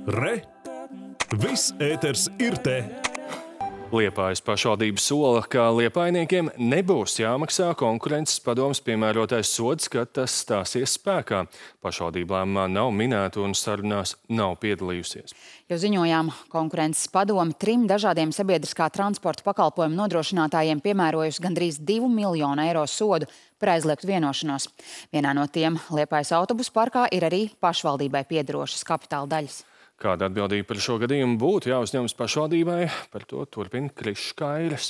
Re! Viss ēters ir te! Liepājas pašvaldība sola, ka liepājniekiem nebūs jāmaksā konkurences padomes piemērotais sods, kad tas stāsies spēkā. Pašvaldība lēmumā nav minēta un sarunās nav piedalījusies. Jau ziņojām, konkurences padome 3 dažādiem sabiedriskā transporta pakalpojumu nodrošinātājiem piemērojusi gandrīz 2 miljonu eiro sodu par aizliegtu vienošanos. Vienā no tiem Liepājas autobusu parkā ir arī pašvaldībai piederošas kapitāla daļas. Kāda atbildība par šo gadījumu būtu jāuzņemas pašvaldībai, par to turpina Krišs Kairis.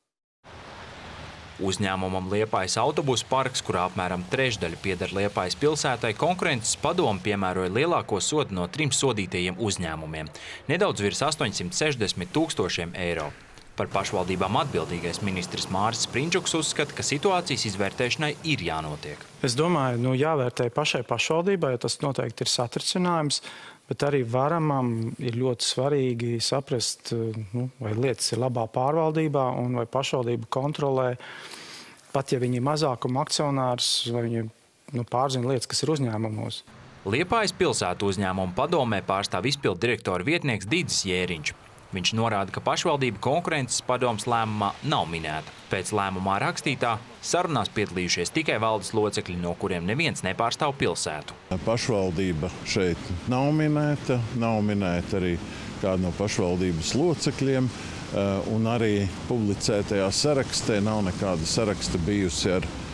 Uzņēmumam Liepājas autobusu parks, kurā apmēram trešdaļa pieder Liepājas pilsētai, konkurences padome piemēroja lielāko sodu no 3 sodītajiem uzņēmumiem – nedaudz virs 860 000 eiro. Par pašvaldībām atbildīgais ministrs Māris Sprindžuks uzskata, ka situācijas izvērtēšanai ir jānotiek. Es domāju, jāvērtē pašai pašvaldībai, jo tas noteikti ir satricinājums, bet arī varamam ir ļoti svarīgi saprast, vai lietas ir labā pārvaldībā un vai pašvaldība kontrolē, pat ja viņi ir mazākuma akcionārs, vai viņi pārzina lietas, kas ir uzņēmumos. Liepājas pilsētu uzņēmumu padomē pārstāv izpildu direktora vietnieks Dīdzis Jēriņš. Viņš norāda, ka pašvaldība konkurences padomes lēmumā nav minēta. Pēc lēmumā rakstītā sarunās piedalījušies tikai valdes locekļi, no kuriem neviens nepārstāv pilsētu. Pašvaldība šeit nav minēta arī kāda no pašvaldības locekļiem, un arī publicētajā sarakstē nav nekāda saraksta bijusi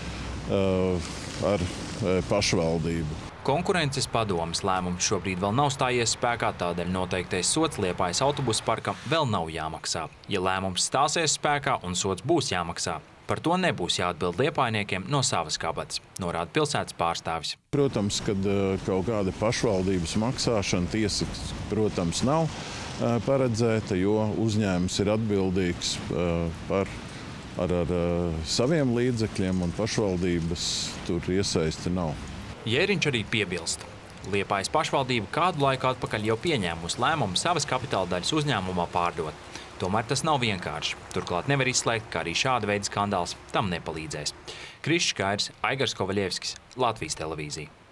ar pašvaldību. Konkurences padomes lēmums šobrīd vēl nav stājies spēkā, tādēļ noteiktais sods Liepājas autobusu parkam vēl nav jāmaksā. Ja lēmums stāsies spēkā un sods būs jāmaksā, par to nebūs jāatbild liepājniekiem no savas kabatas, norāda pilsētas pārstāvis. Protams, kad kaut kāda pašvaldības maksāšana tiesiski, protams, nav paredzēta, jo uzņēmums ir atbildīgs ar saviem līdzekļiem un pašvaldības tur iesaisti nav. Jēriņš arī piebilst. Liepājas pašvaldība kādu laiku atpakaļ jau pieņēmusi lēmumu savas kapitāla daļas uzņēmumā pārdot. Tomēr tas nav vienkārši. Turklāt nevar izslēgt, ka arī šāda veida skandāls tam nepalīdzēs. Krišs Kairis, Aigars Kovaļevskis, Latvijas televīzija.